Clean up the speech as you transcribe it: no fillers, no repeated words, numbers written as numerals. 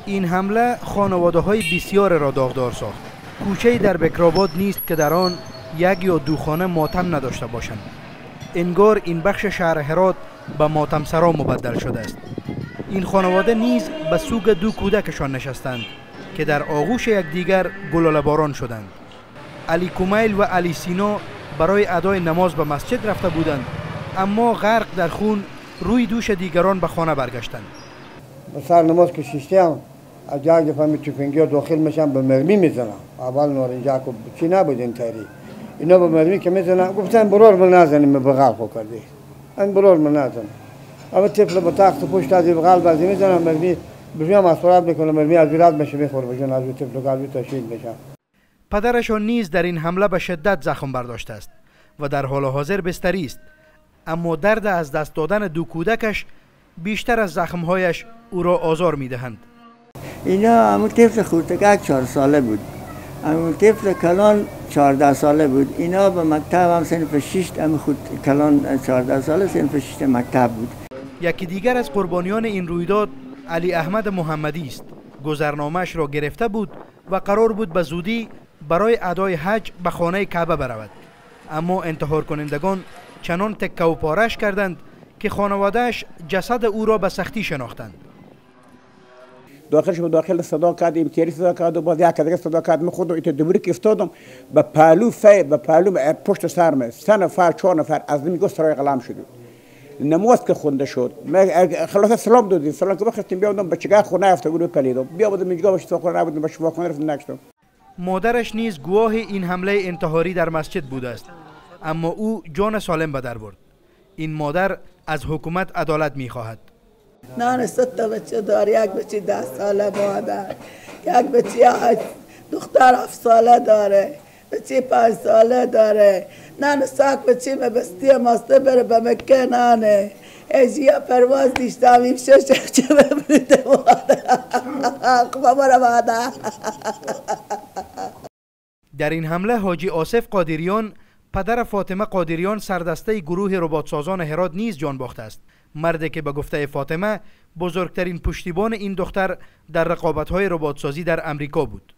این حمله خانواده‌های بسیار را داغدار ساخت. کوچه‌ای در بکرآباد نیست که در آن یک یا دو خانه ماتم نداشته باشند. انگار این بخش شهر هرات به ماتم سرا مبدل شده است. این خانواده نیز به سوگ دو کودکشان نشستند که در آغوش یکدیگر گلوله باران شدند. علی کمیل و علی سینا برای ادای نماز به مسجد رفته بودند، اما غرق در خون روی دوش دیگران به خانه برگشتند. سر نماز که شیشتم از جای فهمید تفنگی داخل میشن به مرمی میزنن. اول نارنجک و چی نبود این طری. اینا به مرمی که میزنن گفتن برار من نزنیم به بغل کردی. این برار من نزنم. اما طفل با تخت پشت از بغل بازی میزنن مرمی بجا مسئولت میکنه مرمی از رد میشه میخوره بجا از طفل قلبی تشهید میشن. پدرشان نیز در این حمله به شدت زخم برداشته است و در حال حاضر بستری است، اما درد از دست دادن دو کودکش بیشتر از زخمهایش او را آزار میدهند. اینا همون طفل خورتگک 4 ساله بود، همون طفل کلان 14 ساله بود. اینا به مکتب هم صنف 6 هم خود کلان 14 ساله صنف 6 مکتب بود. یکی دیگر از قربانیان این رویداد علی احمد محمدی است. گذرنامه‌اش را گرفته بود و قرار بود به زودی برای ادای حج به خانه کعبه برود، اما انتحار کنندگان چنان تکه و پارش کردند که خانواده‌اش جسد او را به سختی شناختند. داخلش به داخل صدا کرد، امتیاری صدا کرد و باز یک دیگه صدا کرد. من خود ایت دوباره که افتادم به پهلو پشت سرم 3 نفر 4 نفر از نمیگو سرای قلم شد. نماز که خونده شد خلاص سلام دادیم، سلام که بخواستیم بیادم بچگاه خونه افته گروه پلیدم بیا بودم اینجا باشه خونه نبودم به شفاخانه رفتم نشدم. مادرش نیز گواه این حمله انتحاری در مسجد بوده است، اما او جان سالم به در برد. این مادر از حکومت عدالت می‌خواهد. نان 3 تا بچه داره، یک بچه 10 ساله مادر، یک بچه دختر 7 ساله داره، بچه 5 ساله داره. نان ساک بچه مبستی ماسته بره به مکه نانه اجیا پرواز دیشتم این چه ببریده مادر. در این حمله حاجی آصف قادریان پدر فاطمه قادریان سردسته گروه رباطسازان هرات نیز جان باخته است. مردی که به گفته فاطمه بزرگترین پشتیبان این دختر در رقابت‌های رباطسازی در امریکا بود.